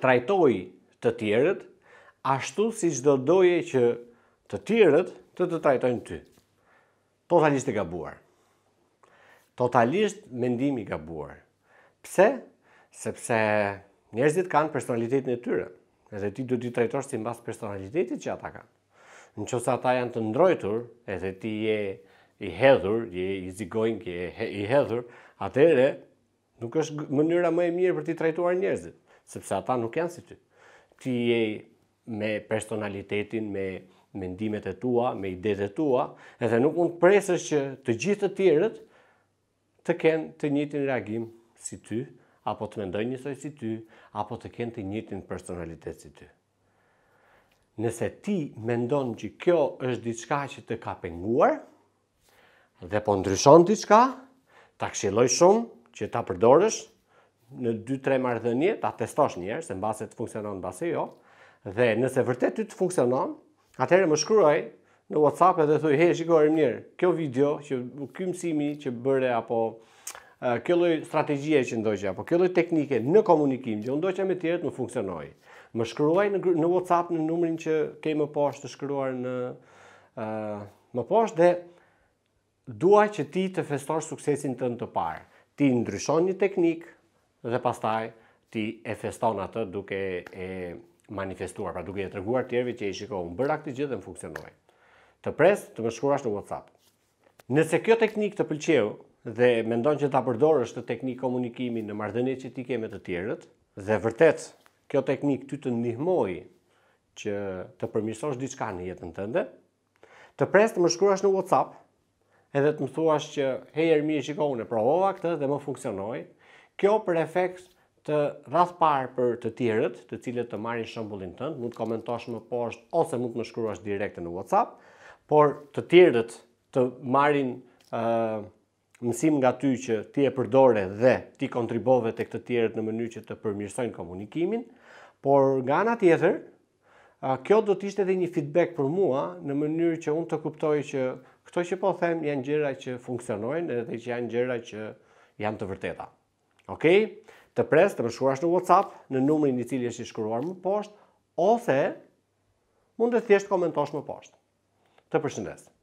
trajtoj të tjerët ashtu si çdo doje që të tjerët të trajtojnë ty. Totalisht e gabuar. Totalisht mendimi i gabuar. Pse? Sepse njerëzit kanë personalitetin e tyre. Edhe ti do t'i trajtosh sipas personalitetit që ata kanë. Nëse ata janë të ndrojtur, edhe ti je i hedhur, je easy going, je i hedhur, atëherë nuk është mënyra më e mirë për t'i trajtuar njerëzit, sepse ata nuk janë si ty. Ti je me personalitetin, me mendimet e tua, me idetë e tua, edhe nuk mund të presësh që të gjithë të tjerët të kenë të njëjtin reagim si ty, apo të mendojnë njësoj si ty, apo të kenë të njëjtin personalitet si ty. Nëse ti mendon që kjo është diçka që të ka penguar, dhe po ndryshon diçka, ta këshilloj shumë që ta përdorësh në 2-3 marrëdhënie, ta testosh një herë, se mbase të funksionon, mbase jo, dhe nëse vërtet ty të funksionon, atëherë më shkruaj në WhatsApp edhe thuj, hey, shikoj mirë, kjo video, ky mësimi që bëre, apo kjo lloj strategjie që ndoqja, apo kjo lloj teknike në komunikim që unë ndoqja me tjerët më funksionoi. Më shkruaj në WhatsApp në numrin që ke më poshtë të shkruar në më poshtë, dhe dua që ti të festosh suksesin tënd të parë. Ti ndryshon një teknik dhe pastaj ti e feston atë duke e manifestuar, pra duke e treguar tjerëve që e shiko, unë bëra këtë gjë dhe më funksionoi. Të pres të më shkruash në WhatsApp. Nëse kjo teknik të pëlqeu dhe mendon që ta përdorësh të teknik komunikimi në marrëdhëniet që ti ke me të tjerët, dhe vërtet kjo teknik ty të ndihmoi që të përmirësosh diçka në jetën tënde, të pres të më shkruash në WhatsApp edhe të më thuash që hey Ermi, shiko, unë e provova këtë dhe më funksionoi. Kjo për efekt të radh parë për të tjerët, të cilët të marrin shembullin tënd, mund të komentosh më poshtë ose mund të më shkruash direkt në WhatsApp, por të tjerët të marrin mësim nga ty që ti e përdore dhe ti kontribove tek të tjerët në mënyrë që të përmirësojnë komunikimin, por nga ana tjetër, kjo do të ishte edhe një feedback për mua në mënyrë që unë të kuptoj që këto që po them janë gjëra që funksionojnë edhe që janë gjëra që janë të vërteta. Okej? Të pres të më shkruash në WhatsApp në numrin i cili është i shkruar më poshtë, ose mund të thjesht komentosh më poshtë. Të përshëndes.